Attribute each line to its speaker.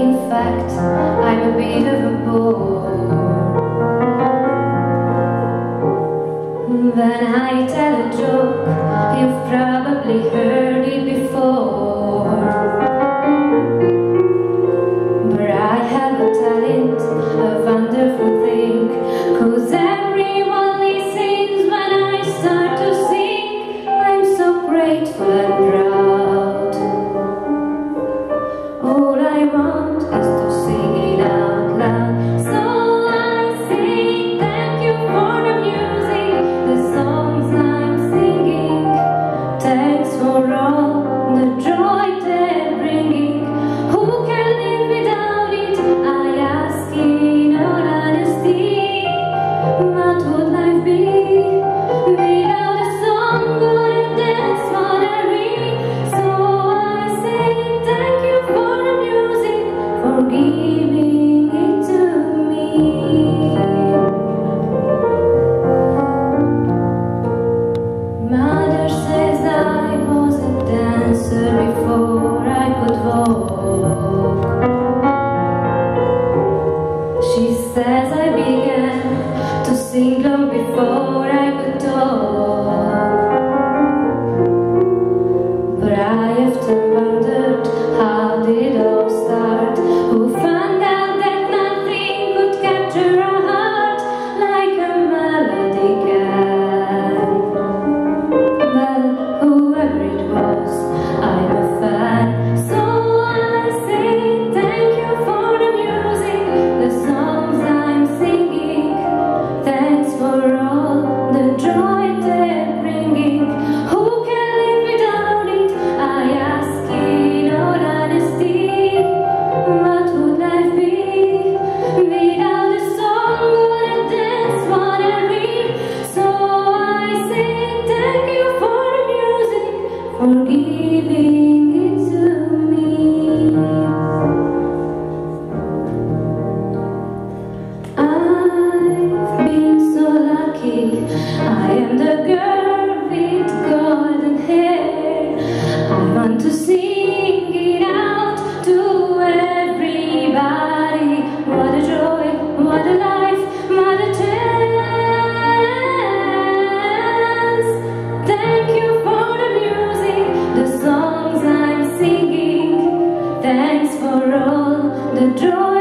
Speaker 1: In fact, I'm a bit of a bore. When I tell a joke, you've probably heard it before. But I have a talent, a wonderful thing, 'cause everyone listens when I start to sing. I'm so grateful and proud. All I want is to sing it out loud. So I sing thank you for the music, the songs I'm singing. Thanks for all the joy they're bringing. Who can live without it? I ask in all honesty. What would life be without a song or a dance or a ring? So I say thank you for the music, for giving it to me. Mother says I was a dancer before I could walk. She says I began to sing long before I could talk. But I often wondered, how did it all start? Who found out that nothing could capture a heart like a melody can? Well, whoever it was, I'm a fan. So I say thank you for the music, the songs I'm singing. Thanks for all the joy they're bringing. Who can live without it? I ask in all honesty. What would life be without a song or a dance or a ring? So I say thank you for the music, for giving it to me. I've been so lucky. I am the girl with golden hair. I want to sing it out to everybody. What a joy, what a life, what a chance. Thank you for the music, the songs I'm singing. Thanks for all the joy